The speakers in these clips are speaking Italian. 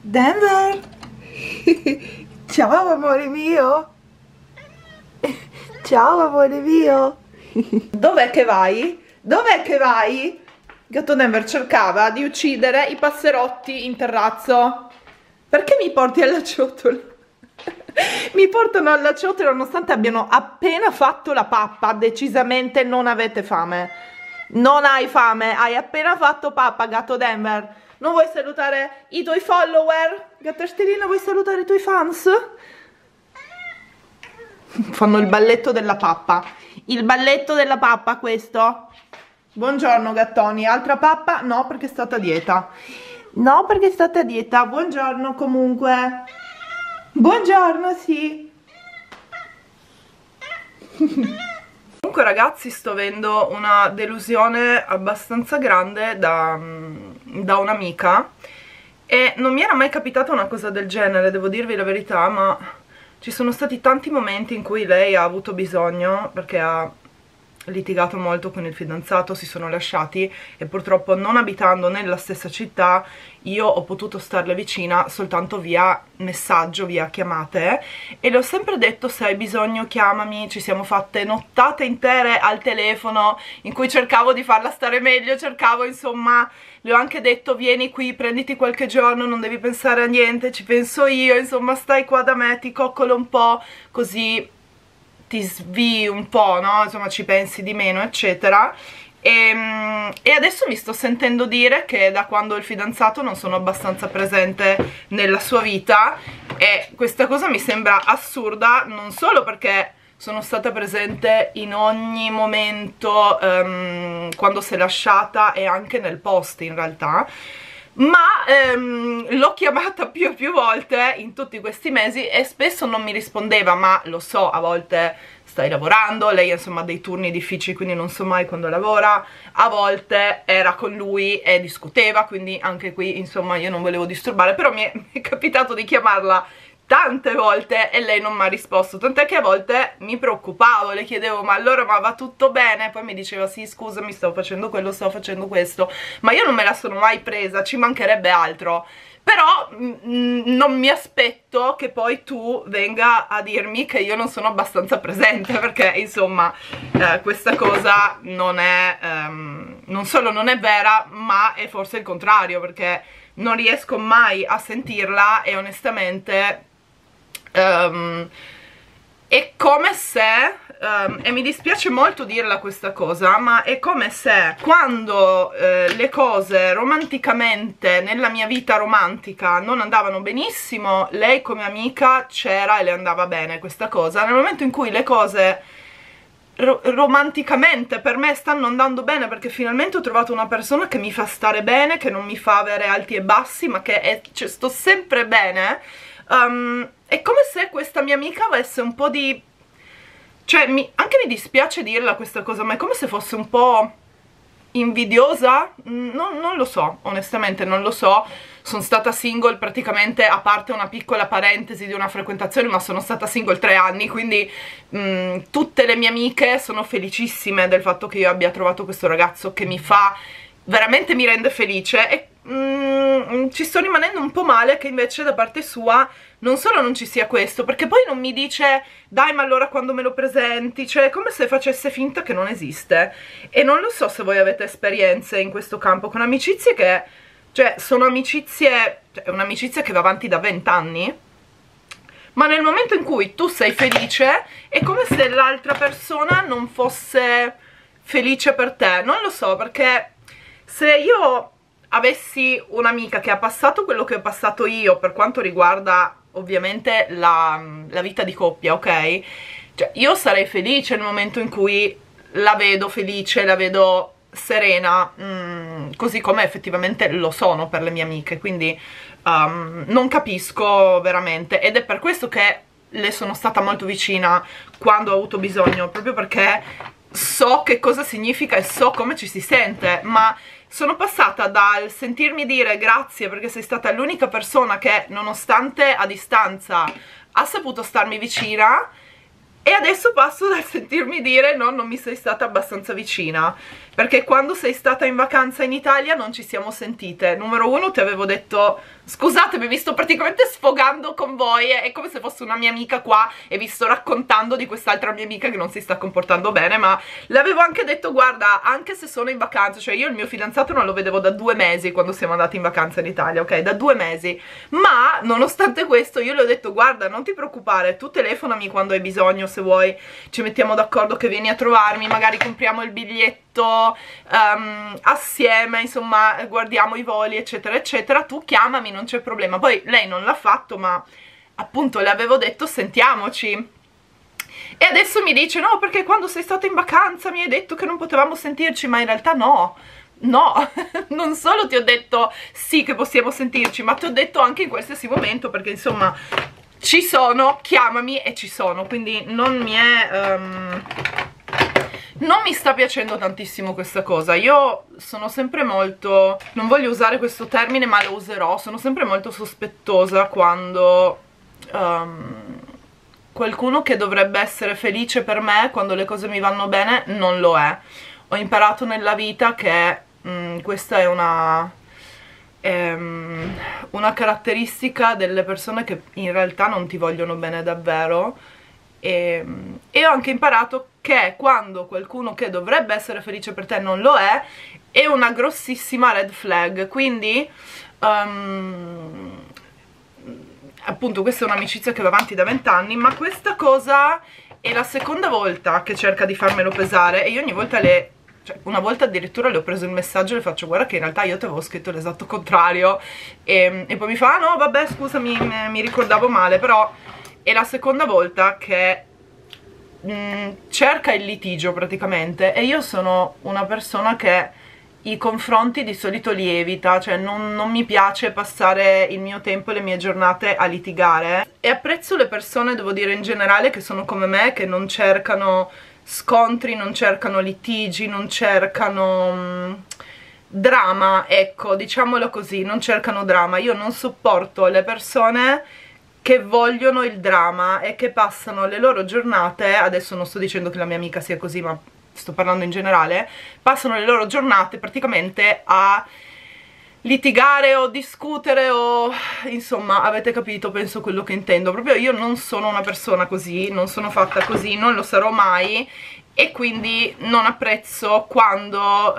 Denver! Ciao amore mio! Ciao amore mio! Dov'è che vai? Dov'è che vai? Gatto Denver cercava di uccidere i passerotti in terrazzo. Perché mi porti alla ciotola? Mi portano alla ciotola nonostante abbiano appena fatto la pappa. Decisamente non avete fame. Non hai fame, hai appena fatto pappa, gatto Denver. Non vuoi salutare i tuoi follower? Gatto Stellino, vuoi salutare i tuoi fans? Fanno il balletto della pappa. Il balletto della pappa questo. Buongiorno gattoni. Altra pappa? No, perché è stata a dieta. No, perché è stata a dieta. Buongiorno comunque. Buongiorno, sì. Comunque ragazzi, sto avendo una delusione abbastanza grande da un'amica e non mi era mai capitata una cosa del genere, devo dirvi la verità, ma ci sono stati tanti momenti in cui lei ha avuto bisogno, perché ha litigato molto con il fidanzato, si sono lasciati e purtroppo, non abitando nella stessa città, io ho potuto starle vicina soltanto via messaggio, via chiamate, e le ho sempre detto: se hai bisogno chiamami. Ci siamo fatte nottate intere al telefono in cui cercavo di farla stare meglio, cercavo, insomma, le ho anche detto: vieni qui, prenditi qualche giorno, non devi pensare a niente, ci penso io, insomma, stai qua da me, ti coccolo un po', così ti svii un po', no? Insomma, ci pensi di meno, eccetera. E adesso mi sto sentendo dire che da quando ho il fidanzato non sono abbastanza presente nella sua vita, e questa cosa mi sembra assurda, non solo perché sono stata presente in ogni momento quando si è lasciata, e anche nel post in realtà, ma l'ho chiamata più e più volte in tutti questi mesi e spesso non mi rispondeva. Ma lo so, a volte stai lavorando, lei insomma ha dei turni difficili, quindi non so mai quando lavora, a volte era con lui e discuteva, quindi anche qui insomma io non volevo disturbare, però mi è capitato di chiamarla tante volte e lei non mi ha risposto, tant'è che a volte mi preoccupavo, le chiedevo: ma allora, ma va tutto bene? Poi mi diceva: sì, scusami, stavo facendo quello, stavo facendo questo, ma io non me la sono mai presa, ci mancherebbe altro. Però non mi aspetto che poi tu venga a dirmi che io non sono abbastanza presente, perché insomma questa cosa non è, non solo non è vera, ma è forse il contrario, perché non riesco mai a sentirla e onestamente è come se, e mi dispiace molto dirla questa cosa, ma è come se quando le cose romanticamente nella mia vita romantica non andavano benissimo, lei come amica c'era e le andava bene questa cosa. Nel momento in cui le cose romanticamente per me stanno andando bene, perché finalmente ho trovato una persona che mi fa stare bene, che non mi fa avere alti e bassi, ma che cioè, sto sempre bene, è come se questa mia amica avesse un po' di... cioè, anche mi dispiace dirla questa cosa, ma è come se fosse un po' invidiosa. Non lo so, onestamente non lo so. Sono stata single praticamente, a parte una piccola parentesi di una frequentazione, ma sono stata single 3 anni, quindi tutte le mie amiche sono felicissime del fatto che io abbia trovato questo ragazzo che mi fa, veramente mi rende felice, e ci sto rimanendo un po' male che invece da parte sua non solo non ci sia questo, perché poi non mi dice: dai, ma allora quando me lo presenti? Cioè è come se facesse finta che non esiste. E non lo so se voi avete esperienze in questo campo con amicizie che, cioè, sono amicizie, cioè, è un'amicizia che va avanti da 20 anni, ma nel momento in cui tu sei felice è come se l'altra persona non fosse felice per te. Non lo so, perché se io avessi un'amica che ha passato quello che ho passato io, per quanto riguarda ovviamente la vita di coppia, ok? Cioè io sarei felice nel momento in cui la vedo felice, la vedo serena, così come effettivamente lo sono per le mie amiche, quindi non capisco veramente, ed è per questo che le sono stata molto vicina quando ho avuto bisogno, proprio perché so che cosa significa e so come ci si sente. Ma sono passata dal sentirmi dire grazie perché sei stata l'unica persona che nonostante a distanza ha saputo starmi vicina, e adesso passo dal sentirmi dire no, non mi sei stata abbastanza vicina, perché quando sei stata in vacanza in Italia non ci siamo sentite. Numero 1, ti avevo detto scusatemi, vi sto praticamente sfogando con voi, è come se fosse una mia amica qua e vi sto raccontando di quest'altra mia amica che non si sta comportando bene, ma l'avevo anche detto, guarda, anche se sono in vacanza, cioè io il mio fidanzato non lo vedevo da 2 mesi quando siamo andati in vacanza in Italia, ok? Da 2 mesi, ma nonostante questo io le ho detto, guarda, non ti preoccupare, tu telefonami quando hai bisogno, se vuoi ci mettiamo d'accordo che vieni a trovarmi, magari compriamo il biglietto assieme, insomma guardiamo i voli eccetera eccetera, tu chiamami, non c'è problema. Poi lei non l'ha fatto, ma appunto le avevo detto sentiamoci, e adesso mi dice no, perché quando sei stata in vacanza mi hai detto che non potevamo sentirci, ma in realtà no, non solo ti ho detto sì che possiamo sentirci, ma ti ho detto anche in qualsiasi momento, perché insomma ci sono, chiamami e ci sono, quindi non mi è non mi sta piacendo tantissimo questa cosa. Io sono sempre molto, non voglio usare questo termine ma lo userò, sono sempre molto sospettosa quando qualcuno che dovrebbe essere felice per me quando le cose mi vanno bene non lo è. Ho imparato nella vita che questa è una caratteristica delle persone che in realtà non ti vogliono bene davvero, e ho anche imparato che quando qualcuno che dovrebbe essere felice per te non lo è una grossissima red flag. Quindi appunto questa è un'amicizia che va avanti da 20 anni, ma questa cosa è la seconda volta che cerca di farmelo pesare, e io ogni volta cioè, una volta addirittura le ho preso il messaggio e le faccio guarda che in realtà io ti avevo scritto l'esatto contrario, e poi mi fa ah no vabbè scusami, mi ricordavo male. Però è la seconda volta che cerca il litigio praticamente, e io sono una persona che i confronti di solito li evita, cioè non mi piace passare il mio tempo e le mie giornate a litigare, e apprezzo le persone, devo dire in generale, che sono come me, che non cercano scontri, non cercano litigi, non cercano drama, ecco, diciamolo così, non cercano drama. Io non sopporto le persone che vogliono il dramma e che passano le loro giornate, adesso non sto dicendo che la mia amica sia così, ma sto parlando in generale, passano le loro giornate praticamente a litigare o discutere o insomma avete capito, penso quello che intendo. Proprio io non sono una persona così, non sono fatta così, non lo sarò mai, e quindi non apprezzo quando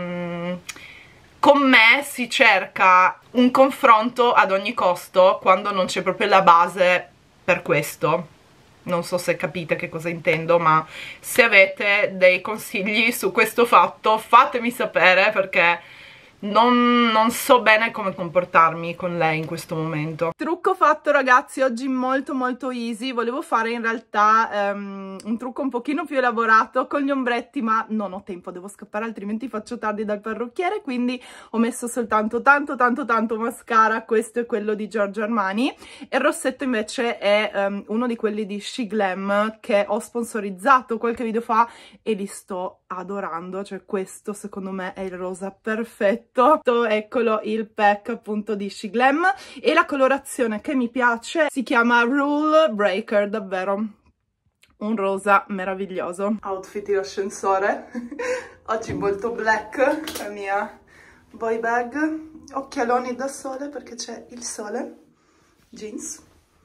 con me si cerca un confronto ad ogni costo quando non c'è proprio la base per questo. Non so se capite che cosa intendo, ma se avete dei consigli su questo fatto fatemi sapere, perché non so bene come comportarmi con lei in questo momento. Trucco fatto ragazzi, oggi molto molto easy. Volevo fare in realtà un trucco un pochino più elaborato con gli ombretti, ma non ho tempo, devo scappare altrimenti faccio tardi dal parrucchiere, quindi ho messo soltanto tanto mascara. Questo è quello di Giorgio Armani, e il rossetto invece è uno di quelli di She Glam che ho sponsorizzato qualche video fa e li sto adorando. Cioè questo secondo me è il rosa perfetto. Eccolo il pack appunto di She Glam, e la colorazione che mi piace si chiama Rule Breaker, davvero un rosa meraviglioso. Outfit in ascensore oggi molto black, la mia boy bag, occhialoni da sole perché c'è il sole, jeans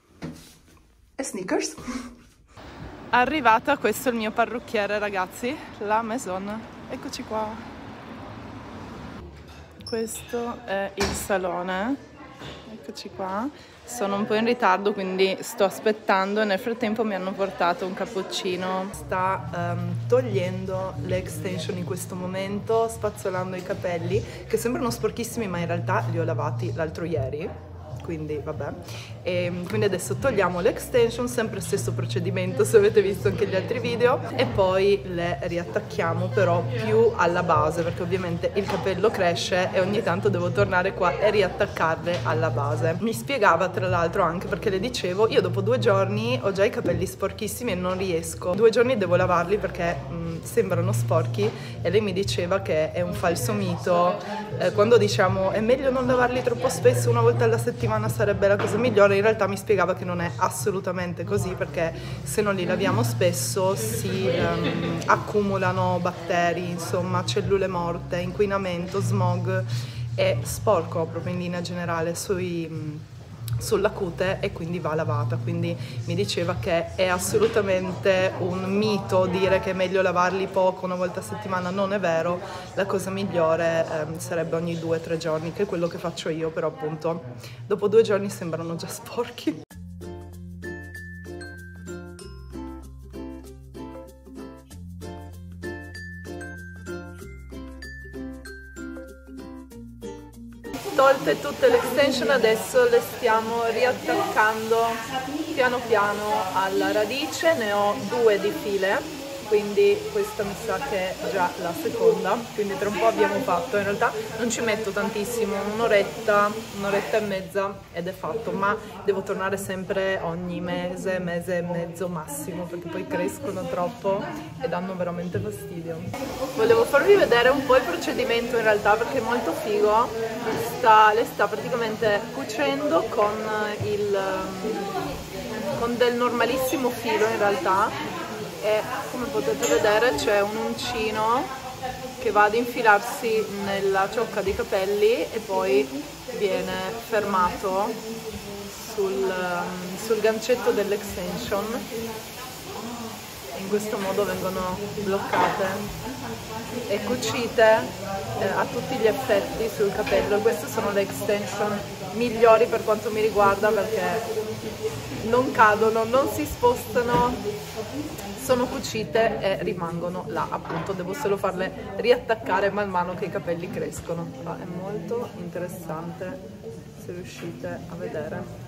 e sneakers. Arrivata, questo è il mio parrucchiere ragazzi, la Maison, eccoci qua. Questo è il salone, eccoci qua. Sono un po' in ritardo quindi sto aspettando, e nel frattempo mi hanno portato un cappuccino. Sta togliendo le extension in questo momento, spazzolando i capelli che sembrano sporchissimi ma in realtà li ho lavati l'altro ieri, quindi vabbè. E quindi adesso togliamo le extension, sempre stesso procedimento se avete visto anche gli altri video, e poi le riattacchiamo però più alla base, perché ovviamente il capello cresce e ogni tanto devo tornare qua e riattaccarle alla base. Mi spiegava tra l'altro anche, perché le dicevo io dopo 2 giorni ho già i capelli sporchissimi e non riesco, 2 giorni devo lavarli perché sembrano sporchi, e lei mi diceva che è un falso mito, quando diciamo è meglio non lavarli troppo spesso, una volta alla settimana sarebbe la cosa migliore. In realtà mi spiegava che non è assolutamente così, perché se non li laviamo spesso si accumulano batteri, insomma cellule morte, inquinamento, smog, è sporco proprio in linea generale sulla cute e quindi va lavata, quindi mi diceva che è assolutamente un mito dire che è meglio lavarli poco, una volta a settimana. Non è vero, la cosa migliore sarebbe ogni 2 o 3 giorni, che è quello che faccio io, però appunto dopo 2 giorni sembrano già sporchi. Tolte tutte le extension, adesso le stiamo riattaccando piano piano alla radice. Ne ho 2 di file, quindi questa mi sa che è già la seconda, quindi tra un po' abbiamo fatto. In realtà non ci metto tantissimo, un'oretta e mezza ed è fatto, ma devo tornare sempre ogni mese e mezzo massimo, perché poi crescono troppo e danno veramente fastidio. Volevo farvi vedere un po' il procedimento in realtà, perché è molto figo. Le sta praticamente cucendo con del normalissimo filo in realtà, e come potete vedere c'è un uncino che va ad infilarsi nella ciocca dei capelli e poi viene fermato sul gancetto dell'extension. In questo modo vengono bloccate e cucite a tutti gli effetti sul capello. Queste sono le extension migliori per quanto mi riguarda, perché non cadono, non si spostano, sono cucite e rimangono là. Appunto devo solo farle riattaccare man mano che i capelli crescono. Ma è molto interessante se riuscite a vedere.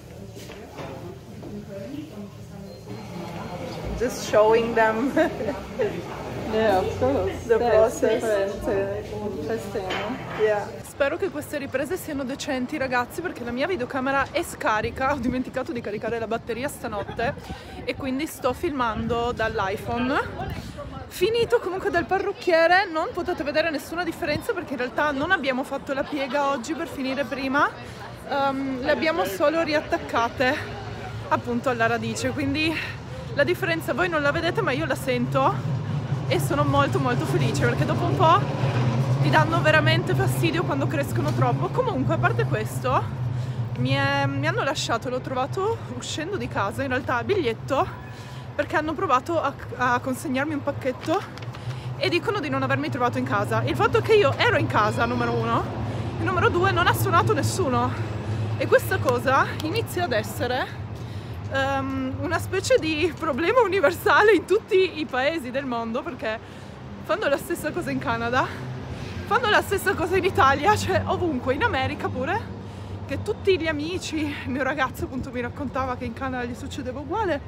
Just showing them Yeah, of course. the process. Interesting. Yeah. Spero che queste riprese siano decenti, ragazzi, perché la mia videocamera è scarica. Ho dimenticato di caricare la batteria stanotte e quindi sto filmando dall'iPhone. Finito comunque dal parrucchiere, non potete vedere nessuna differenza perché in realtà non abbiamo fatto la piega oggi per finire prima, le abbiamo solo riattaccate appunto alla radice, quindi la differenza voi non la vedete ma io la sento e sono molto felice, perché dopo un po' ti danno veramente fastidio quando crescono troppo. Comunque, a parte questo, mi hanno lasciato, l'ho trovato uscendo di casa in realtà, biglietto, perché hanno provato a consegnarmi un pacchetto e dicono di non avermi trovato in casa. Il fatto è che io ero in casa, numero 1, e numero 2 non ha suonato nessuno, e questa cosa inizia ad essere una specie di problema universale in tutti i paesi del mondo, perché fanno la stessa cosa in Canada, fanno la stessa cosa in Italia, cioè ovunque, in America pure, che tutti gli amici, il mio ragazzo appunto mi raccontava che in Canada gli succedeva uguale,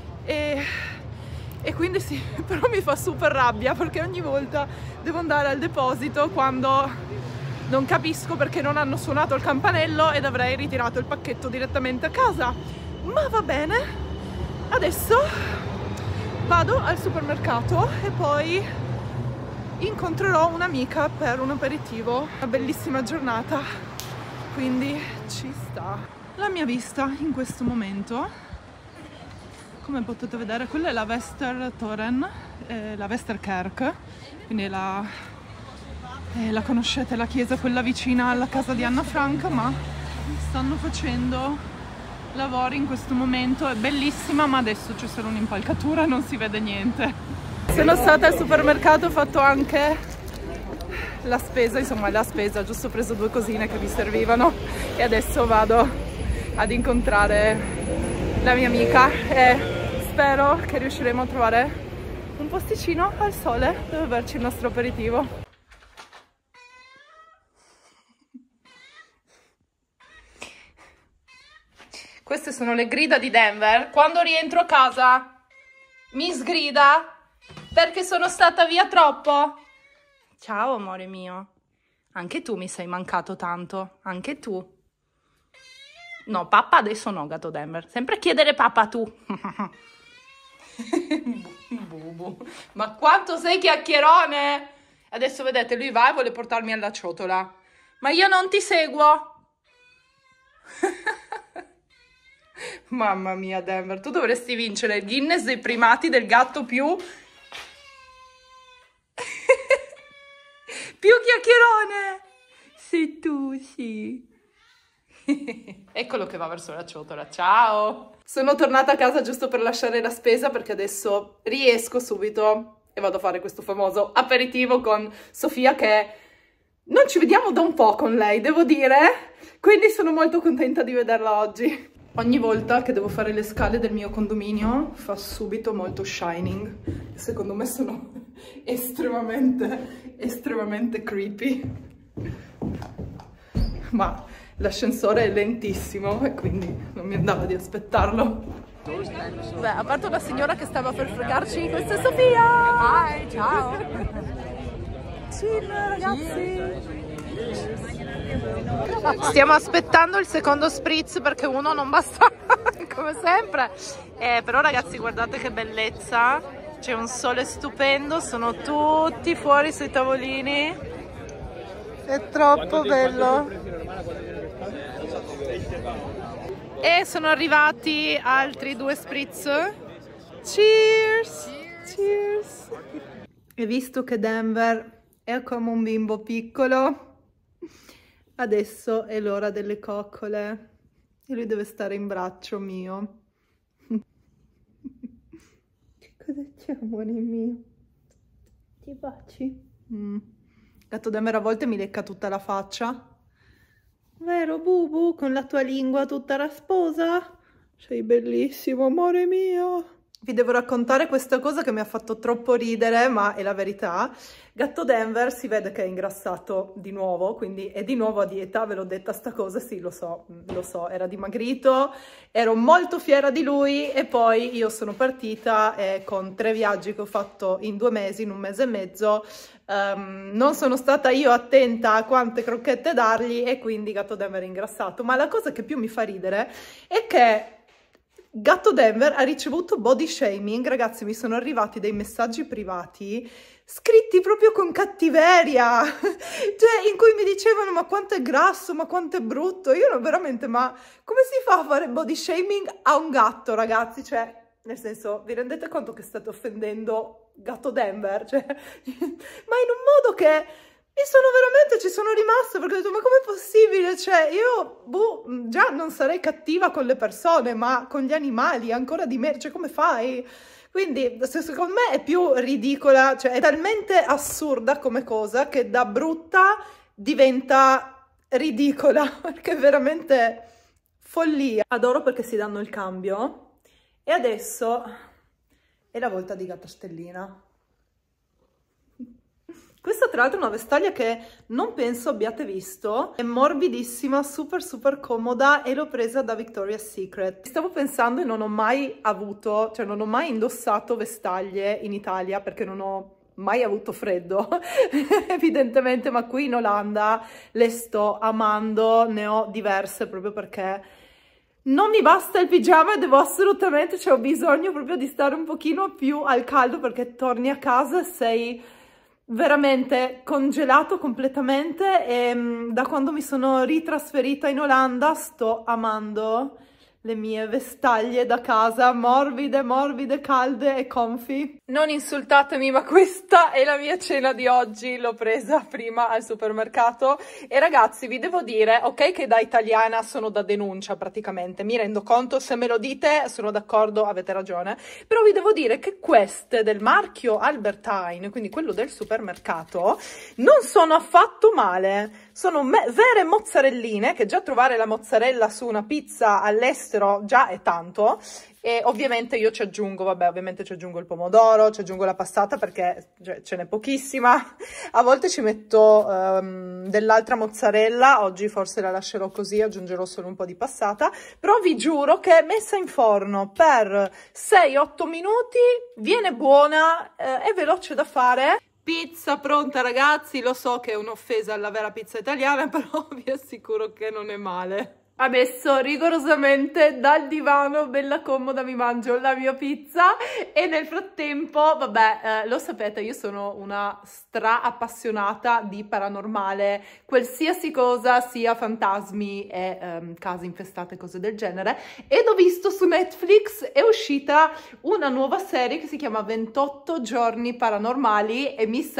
e quindi sì, però mi fa super rabbia perché ogni volta devo andare al deposito quando non capisco perché non hanno suonato il campanello ed avrei ritirato il pacchetto direttamente a casa. Ma va bene, adesso vado al supermercato e poi incontrerò un'amica per un aperitivo. Una bellissima giornata, quindi ci sta. La mia vista in questo momento, come potete vedere, quella è la Västertorn, la Västerkerk, quindi la conoscete, la chiesa quella vicina alla casa di Anna Frank, ma stanno facendo lavori in questo momento. È bellissima, ma adesso c'è solo un'impalcatura, non si vede niente. Sono stata al supermercato, ho fatto anche la spesa, insomma la spesa, giusto, ho preso 2 cosine che mi servivano e adesso vado ad incontrare la mia amica e spero che riusciremo a trovare un posticino al sole dove berci il nostro aperitivo. Queste sono le grida di Denver. Quando rientro a casa mi sgrida perché sono stata via troppo. Ciao amore mio. Anche tu mi sei mancato tanto. Anche tu. No, papà adesso no, gatto Denver. Sempre chiedere papà tu. Bubu. Ma quanto sei chiacchierone. Adesso vedete, lui va e vuole portarmi alla ciotola. Ma io non ti seguo. Mamma mia Denver, tu dovresti vincere il Guinness dei primati del gatto più chiacchierone. Sei sì. Eccolo che va verso la ciotola, ciao! Sono tornata a casa giusto per lasciare la spesa perché adesso riesco subito e vado a fare questo famoso aperitivo con Sofia, che non ci vediamo da un po' con lei, devo dire, quindi sono molto contenta di vederla oggi. Ogni volta che devo fare le scale del mio condominio fa subito molto shining, secondo me sono estremamente creepy, ma l'ascensore è lentissimo e quindi non mi andava di aspettarlo. Beh, a parte una signora che stava per fregarci, questa è Sofia! Hi, ciao! Chill, ragazzi! Stiamo aspettando il secondo spritz perché uno non basta, come sempre. Però ragazzi, guardate che bellezza! C'è un sole stupendo, sono tutti fuori sui tavolini. È troppo bello! E sono arrivati altri 2 spritz. Cheers! Cheers! E visto che Denver è come un bimbo piccolo, adesso è l'ora delle coccole e lui deve stare in braccio mio. Che cosa c'è, amore mio? Ti baci? Gatto Denver a volte mi lecca tutta la faccia. Vero, Bubu? Con la tua lingua tutta rasposa? Sei bellissimo, amore mio. Vi devo raccontare questa cosa che mi ha fatto troppo ridere, ma è la verità. Gatto Denver si vede che è ingrassato di nuovo, quindi è di nuovo a dieta, ve l'ho detta sta cosa, sì, lo so, era dimagrito, ero molto fiera di lui e poi io sono partita e con 3 viaggi che ho fatto in 2 mesi, in 1 mese e mezzo, non sono stata io attenta a quante crocchette dargli e quindi Gatto Denver è ingrassato. Ma la cosa che più mi fa ridere è che Gatto Denver ha ricevuto body shaming. Ragazzi, mi sono arrivati dei messaggi privati scritti proprio con cattiveria, cioè in cui mi dicevano ma quanto è grasso, ma quanto è brutto. Io non veramente, ma come si fa a fare body shaming a un gatto, ragazzi? Cioè, nel senso, vi rendete conto che state offendendo Gatto Denver? Cioè, ma in un modo che ci sono rimasta perché ho detto ma com'è possibile? Cioè io già non sarei cattiva con le persone, ma con gli animali ancora di me, cioè come fai? Quindi secondo me è più ridicola, cioè è talmente assurda come cosa che da brutta diventa ridicola, perché è veramente follia. Adoro perché si danno il cambio e adesso è la volta di Gatta Stellina. Questa tra l'altro è una vestaglia che non penso abbiate visto, è morbidissima, super comoda e l'ho presa da Victoria's Secret. Stavo pensando e non ho mai avuto, cioè non ho mai indossato vestaglie in Italia perché non ho mai avuto freddo, evidentemente, ma qui in Olanda le sto amando, ne ho diverse proprio perché non mi basta il pigiama e devo assolutamente, cioè ho bisogno proprio di stare un pochino più al caldo perché torni a casa e sei veramente congelato completamente e da quando mi sono ritrasferita in Olanda sto amando le mie vestaglie da casa, morbide, calde e comfy. Non insultatemi, ma questa è la mia cena di oggi, l'ho presa prima al supermercato e ragazzi vi devo dire, ok che da italiana sono da denuncia praticamente, mi rendo conto, se me lo dite sono d'accordo, avete ragione, però vi devo dire che queste del marchio Albertine, quindi quello del supermercato, non sono affatto male, sono vere mozzarelline, che già trovare la mozzarella su una pizza all'estero già è tanto, e ovviamente io ci aggiungo, vabbè, ovviamente ci aggiungo il pomodoro, ci aggiungo la passata perché ce n'è pochissima, a volte ci metto dell'altra mozzarella, oggi forse la lascerò così, aggiungerò solo un po' di passata, però vi giuro che messa in forno per 6-8 minuti viene buona, è veloce da fare. Pizza pronta ragazzi, lo so che è un'offesa alla vera pizza italiana, però vi assicuro che non è male. Adesso rigorosamente dal divano, bella comoda, mi mangio la mia pizza e nel frattempo, vabbè, lo sapete, io sono una appassionata di paranormale, qualsiasi cosa, sia fantasmi e case infestate, cose del genere, ed ho visto su Netflix è uscita una nuova serie che si chiama 28 giorni paranormali e mi sa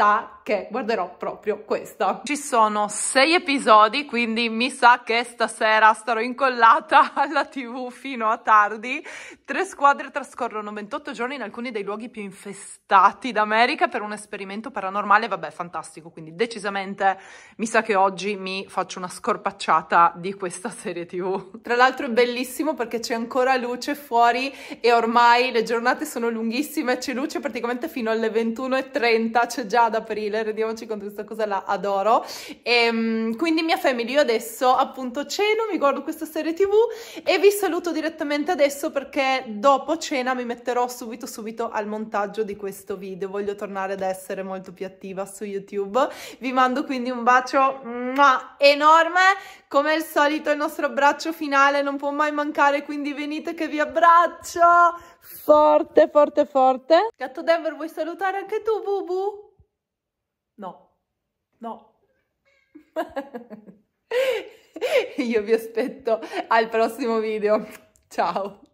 che guarderò proprio questa. Ci sono 6 episodi, quindi mi sa che stasera starò incollata alla TV fino a tardi. 3 squadre trascorrono 28 giorni in alcuni dei luoghi più infestati d'America per un esperimento paranormale, vabbè, fantastico, quindi decisamente mi sa che oggi mi faccio una scorpacciata di questa serie TV. Tra l'altro è bellissimo perché c'è ancora luce fuori e ormai le giornate sono lunghissime, c'è luce praticamente fino alle 21:30, c'è già ad aprile, rendiamoci conto di questa cosa, la adoro. E quindi mia family, io adesso appunto ceno, mi guardo questa serie TV e vi saluto direttamente adesso perché dopo cena mi metterò subito al montaggio di questo video, voglio tornare ad essere molto più attiva su YouTube. Vi mando quindi un bacio enorme, come al solito il nostro abbraccio finale non può mai mancare, quindi venite che vi abbraccio forte. Gatto Denver, vuoi salutare anche tu, Bubu? No. Io vi aspetto al prossimo video, ciao.